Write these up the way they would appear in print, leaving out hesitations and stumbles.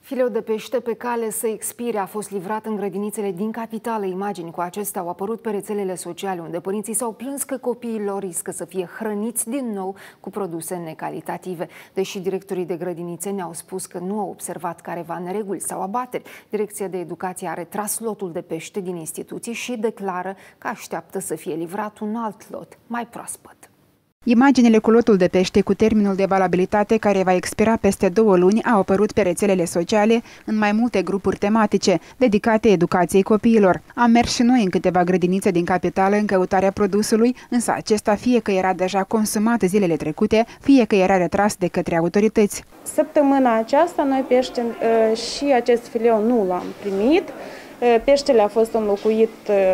Fileu de pește pe cale să expire a fost livrat în grădinițele din capitală. Imagini cu acestea au apărut pe rețelele sociale, unde părinții s-au plâns că copiii lor riscă să fie hrăniți din nou cu produse necalitative. Deși directorii de grădinițe ne-au spus că nu au observat careva nereguli sau abateri, Direcția de Educație a retras lotul de pește din instituție și declară că așteaptă să fie livrat un alt lot, mai proaspăt. Imaginile cu lotul de pește cu termenul de valabilitate care va expira peste 2 luni au apărut pe rețelele sociale în mai multe grupuri tematice dedicate educației copiilor. Am mers și noi în câteva grădinițe din capitală în căutarea produsului, însă acesta fie că era deja consumat zilele trecute, fie că era retras de către autorități. Săptămâna aceasta noi pește și acest fileu nu l-am primit. Peștele a fost înlocuit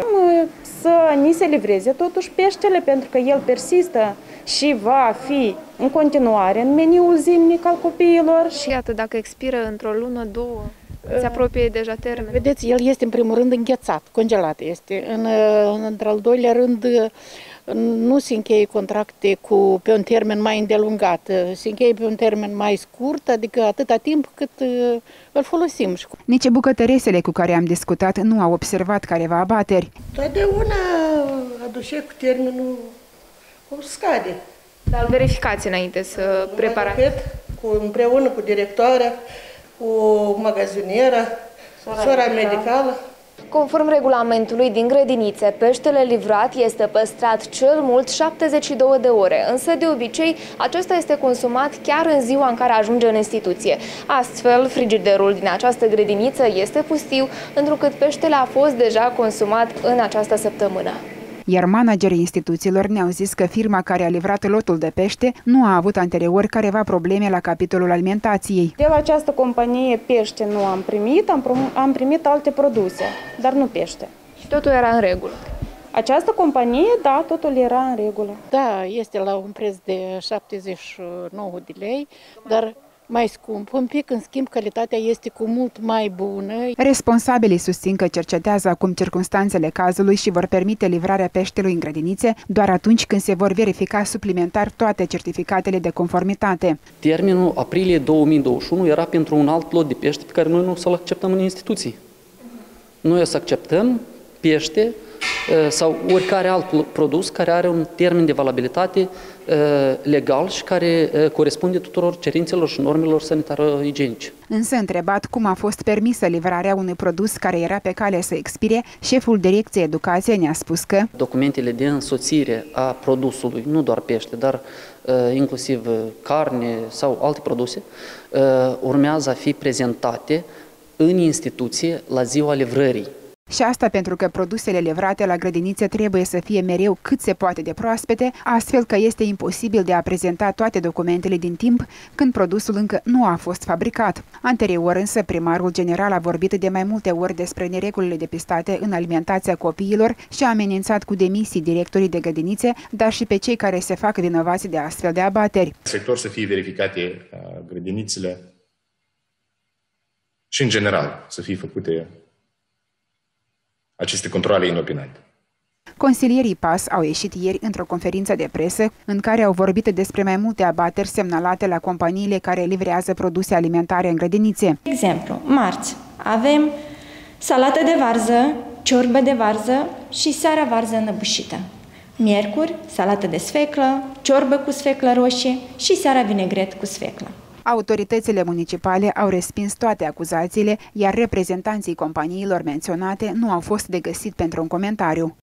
să ni se livreze totuși peștele, pentru că el persistă și va fi în continuare în meniul zilnic al copiilor. Și iată, dacă expiră într-o lună, două, se apropie deja termenul. Vedeți, el este în primul rând înghețat, congelat este. Într-al doilea rând, nu se încheie contracte pe un termen mai îndelungat, se încheie pe un termen mai scurt, adică atâta timp cât îl folosim. Nici bucătăresele cu care am discutat nu au observat careva abateri. Totdeauna aduce cu termenul cum scade. Dar verificați înainte să preparați. Împreună cu directoarea, cu magaziniera, sora medicală. Conform regulamentului din grădinițe, peștele livrat este păstrat cel mult 72 de ore, însă de obicei acesta este consumat chiar în ziua în care ajunge în instituție. Astfel, frigiderul din această grădiniță este pustiu, întrucât peștele a fost deja consumat în această săptămână. Iar managerii instituțiilor ne-au zis că firma care a livrat lotul de pește nu a avut anterior careva probleme la capitolul alimentației. De la această companie pește nu am primit, am primit alte produse, dar nu pește. Și totul era în regulă. Această companie, da, totul era în regulă. Da, este la un preț de 79 de lei, dar mai scump un pic, în schimb calitatea este cu mult mai bună. Responsabilii susțin că cercetează acum circumstanțele cazului și vor permite livrarea peștelui în grădinițe doar atunci când se vor verifica suplimentar toate certificatele de conformitate. Termenul aprilie 2021 era pentru un alt lot de pește pe care noi nu o să-l acceptăm în instituții. Noi o să acceptăm pește sau oricare alt produs care are un termen de valabilitate legal și care corespunde tuturor cerințelor și normelor sanitaro-igienice. Însă, întrebat cum a fost permisă livrarea unui produs care era pe cale să expire, șeful Direcției Educație ne-a spus că documentele de însoțire a produsului, nu doar pește, dar inclusiv carne sau alte produse, urmează a fi prezentate în instituție la ziua livrării. Și asta pentru că produsele livrate la grădinițe trebuie să fie mereu cât se poate de proaspete, astfel că este imposibil de a prezenta toate documentele din timp când produsul încă nu a fost fabricat. Anterior însă, primarul general a vorbit de mai multe ori despre neregulile depistate în alimentația copiilor și a amenințat cu demisii directorii de grădinițe, dar și pe cei care se fac vinovați de astfel de abateri. Sector să fie verificate grădinițele și în general să fie făcute aceste controale inopinate. Consilierii PAS au ieșit ieri într-o conferință de presă în care au vorbit despre mai multe abateri semnalate la companiile care livrează produse alimentare în grădinițe. De exemplu, marți avem salată de varză, ciorbă de varză și seara varză înăbușită. Miercuri, salată de sfeclă, ciorbă cu sfeclă roșie și seara vinegret cu sfeclă. Autoritățile municipale au respins toate acuzațiile, iar reprezentanții companiilor menționate nu au fost de găsit pentru un comentariu.